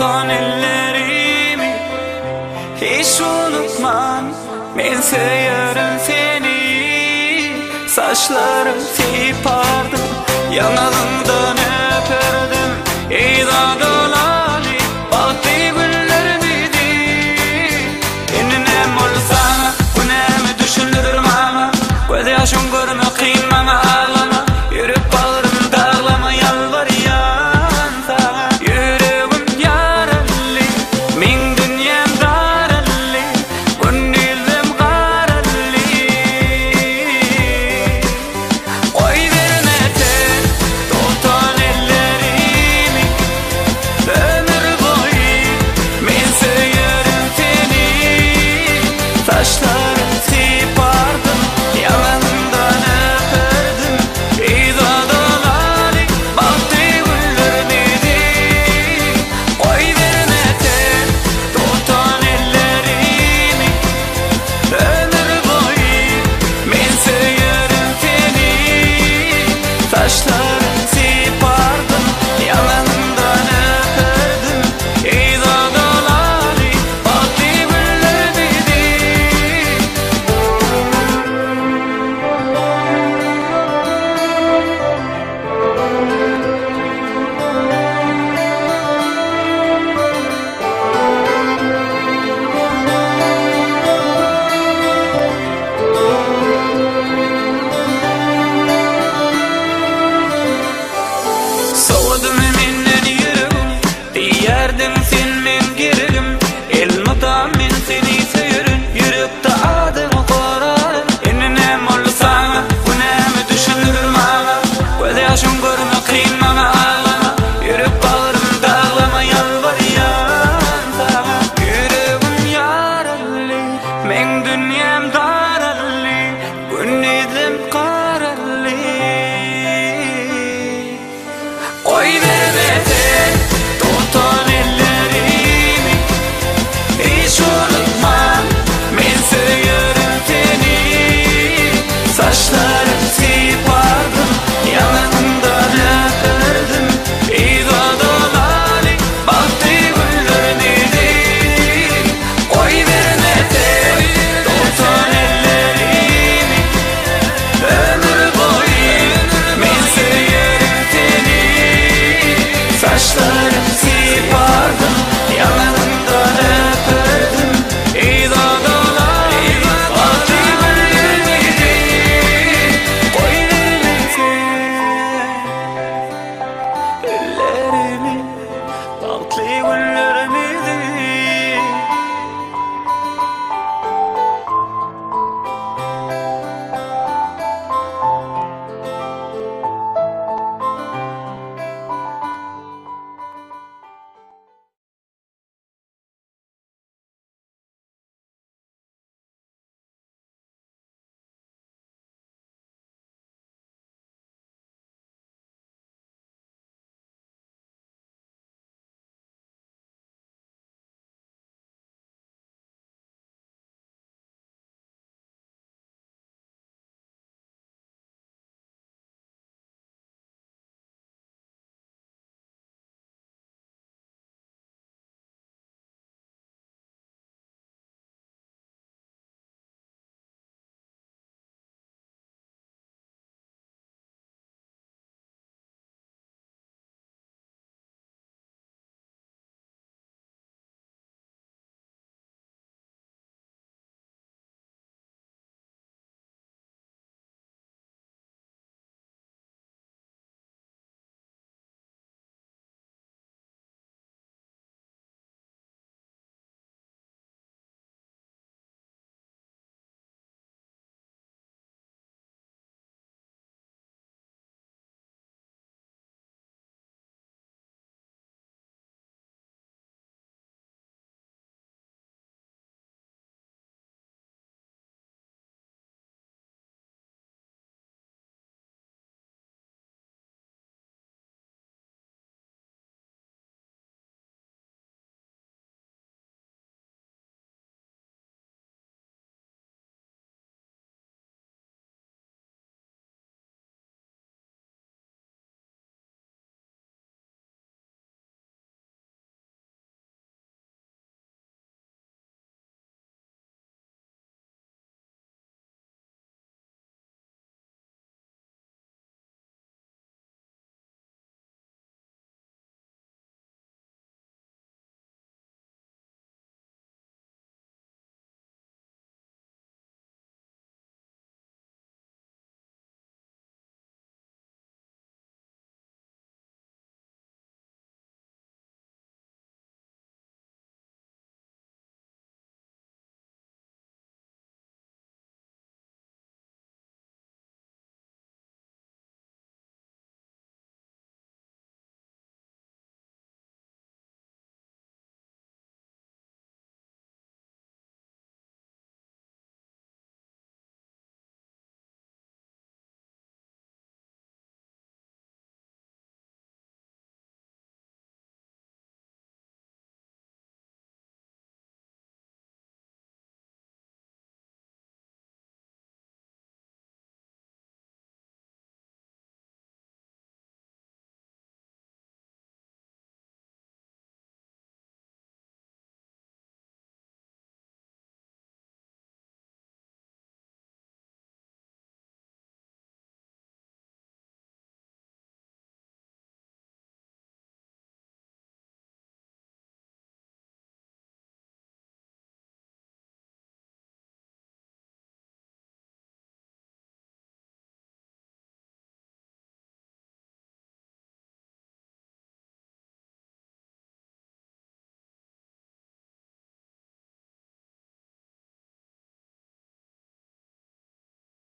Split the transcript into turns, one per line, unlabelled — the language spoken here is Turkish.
tutan ellerimi hiç unutmam. Ben severim seni, saçlarım sipardım, yanağından öperdim. Ey dağdolali bahtı güller dedi, eninem olsana bu nemi düşünürüm ama göz yaşım görme kıymama ağlama. Yürüp bağırım dağlama yalvarıyan sana. Yüreğim yaralı, min dünyam darallı, gönlüm karalı. Koy verme sen tutan ellerimi, ömür boyu ben severim seni. Saçlarım sipardım, yanağından öperdim. Ey dağdolali bahtı güller dedi, koy verme sen tutan ellerimi, ömür boyu ben severim seni. Saçlarım sipardım, yanağından öperdim. Ey dağdolali bahtı güller dedi. Soğudum minnet yüreğim, diyerdim sen men gerek.